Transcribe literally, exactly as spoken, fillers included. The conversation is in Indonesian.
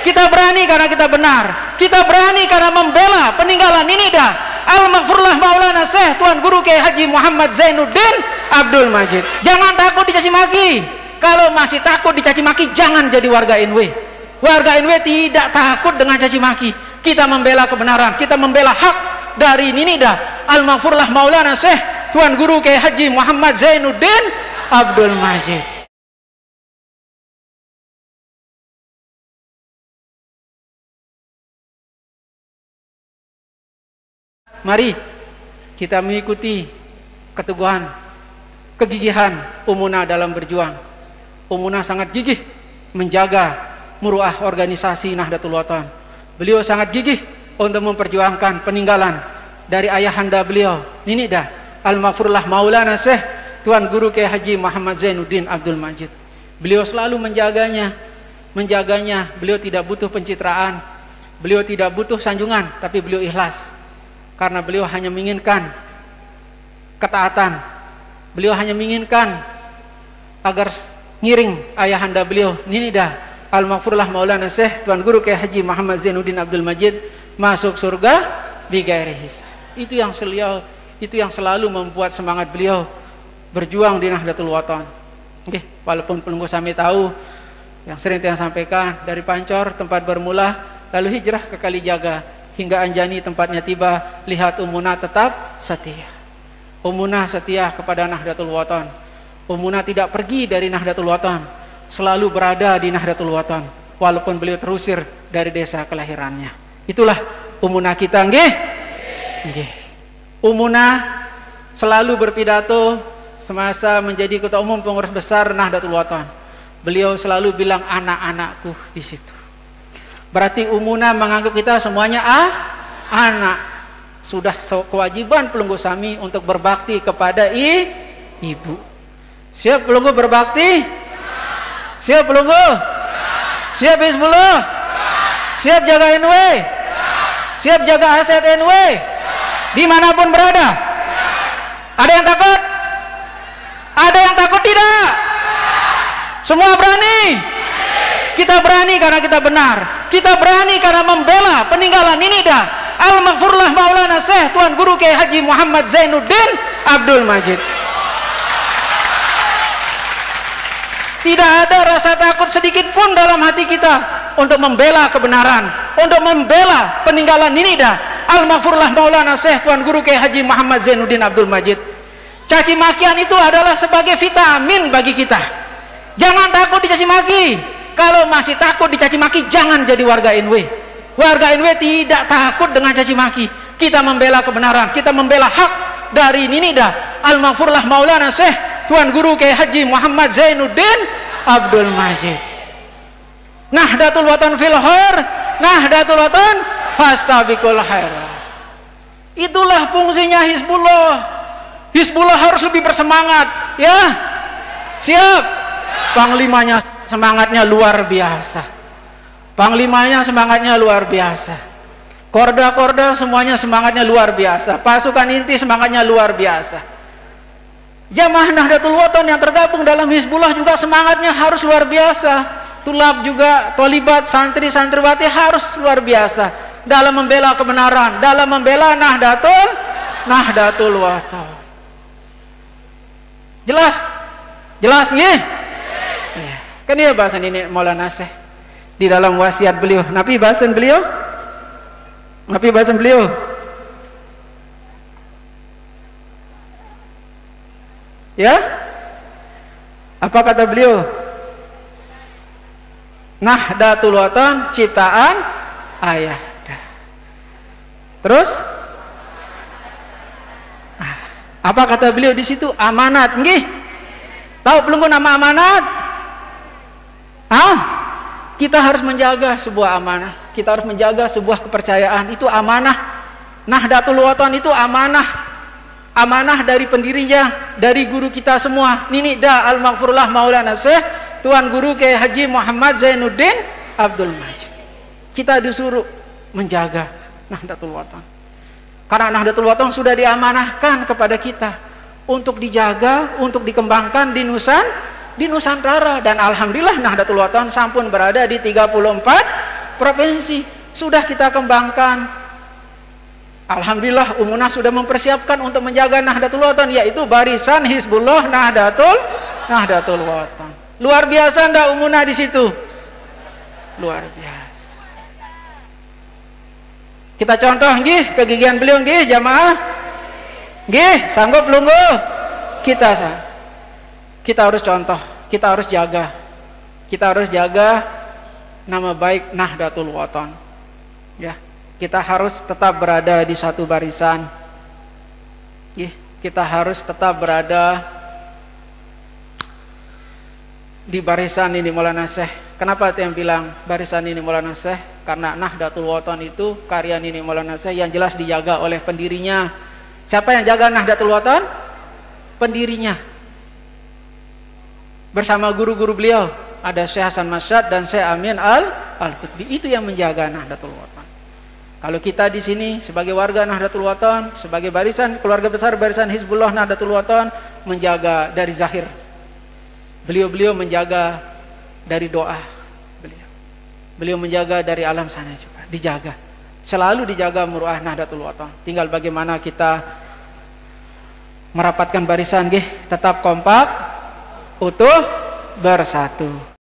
Kita berani karena kita benar. Kita berani karena membela peninggalan Ninida Al-Maghfurlah Maulana Syekh Tuan Guru Kiai Haji Muhammad Zainuddin Abdul Majid. Jangan takut dicaci maki. Kalau masih takut dicaci maki, jangan jadi warga N W. Warga N W tidak takut dengan caci maki. Kita membela kebenaran, kita membela hak dari Ninida Al-Maghfurlah Maulana Syekh Tuan Guru Kiai Haji Muhammad Zainuddin Abdul Majid. Mari kita mengikuti keteguhan, kegigihan Umunah dalam berjuang. Umunah sangat gigih menjaga muruah organisasi Nahdlatul Wathon. Beliau sangat gigih untuk memperjuangkan peninggalan dari ayahanda beliau, Ninida Al-Maghfurlah Maulana Syekh Tuan Guru Kiai Haji Muhammad Zainuddin Abdul Majid. Beliau selalu menjaganya, menjaganya. Beliau tidak butuh pencitraan, beliau tidak butuh sanjungan, tapi beliau ikhlas. Karena beliau hanya menginginkan ketaatan. Beliau hanya menginginkan agar ngiring ayahanda beliau, Ninida Al-Maghfurlah Maulana Syekh Tuan Guru Kiai Haji Muhammad Zainuddin Abdul Majid masuk surga bighairi hisab. Itu yang selalu, itu yang selalu membuat semangat beliau berjuang di Nahdlatul Wathon. Oke, walaupun pelunggu Sami tahu yang sering saya sampaikan, dari Pancor tempat bermula, lalu hijrah ke Kalijaga hingga Anjani tempatnya tiba, lihat Umunah tetap setia. Umunah setia kepada Nahdlatul Wathon. Umunah tidak pergi dari Nahdlatul Wathon, selalu berada di Nahdlatul Wathon walaupun beliau terusir dari desa kelahirannya. Itulah Umunah kita, nggih. Nggih. Umunah selalu berpidato semasa menjadi ketua umum pengurus besar Nahdlatul Wathon. Beliau selalu bilang anak-anakku di situ. Berarti Umunah menganggap kita semuanya ah, anak. Sudah kewajiban pelunggu Sami untuk berbakti kepada i, ibu. Siap pelunggu berbakti? Siap pelunggu? Siap Hizbullah? Siap jaga N W? Siap jaga aset N W? Dimanapun berada? Ada yang takut? Ada yang takut tidak? Semua berani? Kita berani karena kita benar. Kita berani karena membela peninggalan Ninida Al-Maghfurlah Maulana Syekh Tuan Guru Kiai Haji Muhammad Zainuddin Abdul Majid. Tidak ada rasa takut sedikit pun dalam hati kita untuk membela kebenaran, untuk membela peninggalan Ninida Al-Maghfurlah Maulana Syekh Tuan Guru Kiai Haji Muhammad Zainuddin Abdul Majid. Caci makian itu adalah sebagai vitamin bagi kita. Jangan takut dicaci maki. Kalau masih takut dicaci maki, jangan jadi warga N W. Warga N W tidak takut dengan caci maki. Kita membela kebenaran, kita membela hak dari Ninida Al-Maghfurlah Maulana Syekh Tuan Guru Kiai Haji Muhammad Zainuddin Abdul Majid. Nahdlatul Wathon fil khair, Nahdlatul Wathon fastabiqul khairat. Itulah fungsinya Hizbullah. Hizbullah harus lebih bersemangat, ya. Siap. Panglimanya semangatnya luar biasa. Panglimanya semangatnya luar biasa. Korda-korda semuanya semangatnya luar biasa. Pasukan inti semangatnya luar biasa. Jamaah Nahdlatul Wathon yang tergabung dalam Hizbullah juga semangatnya harus luar biasa. Tulab juga, tolibat, santri, santriwati harus luar biasa dalam membela kebenaran, dalam membela Nahdlatul Nahdlatul Wathon. Jelas? Jelas nih? Kan dia bahasan ini Maulana Syekh di dalam wasiat beliau. Nabi bahasan beliau? Nabi bahasan beliau? Ya? Apa kata beliau? Nahdlatul Wathon ciptaan ayah. Terus? Apa kata beliau di situ? Amanat, nggih. Tahu pelunggu nama amanat? Ah, kita harus menjaga sebuah amanah. Kita harus menjaga sebuah kepercayaan. Itu amanah. Nahdlatul Wathon itu amanah. Amanah dari pendirinya, dari guru kita semua, Ninida Al-Maghfurlah Maulana Syekh Tuan Guru Kiai Haji Muhammad Zainuddin Abdul Majid. Kita disuruh menjaga Nahdlatul Wathon. Karena Nahdlatul Wathon sudah diamanahkan kepada kita untuk dijaga, untuk dikembangkan di Nusan, di Nusantara. Dan alhamdulillah Nahdlatul Wathon sampun berada di tiga puluh empat provinsi sudah kita kembangkan. Alhamdulillah Umunah sudah mempersiapkan untuk menjaga Nahdlatul Wathon, yaitu barisan Hizbullah Nahdlatul Nahdlatul Wathon. Luar biasa ndak Umunah di situ? Luar biasa. Kita contoh nggih kegigihan beliau nggih jamaah. Nggih, sanggup lungguh. Kita sah. Kita harus contoh, kita harus jaga. Kita harus jaga nama baik Nahdlatul Wathon. Ya, kita harus tetap berada di satu barisan. Ya, kita harus tetap berada di barisan ini Maulana Syekh. Kenapa yang bilang barisan ini Maulana Syekh? Karena Nahdlatul Wathon itu karya ini Maulana Syekh yang jelas dijaga oleh pendirinya. Siapa yang jaga Nahdlatul Wathon? Pendirinya. Bersama guru-guru beliau, ada Syekh Hasan Masyad dan Syekh Amin Al Al-Qutbi, itu yang menjaga Nahdlatul Wathon. Kalau kita di sini sebagai warga Nahdlatul Wathon, sebagai barisan keluarga besar barisan Hizbullah Nahdlatul Wathon, menjaga dari zahir. Beliau-beliau menjaga dari doa beliau. Beliau menjaga dari alam sana juga, dijaga. Selalu dijaga muruah Nahdlatul Wathon. Tinggal bagaimana kita merapatkan barisan nggih, tetap kompak, utuh, bersatu.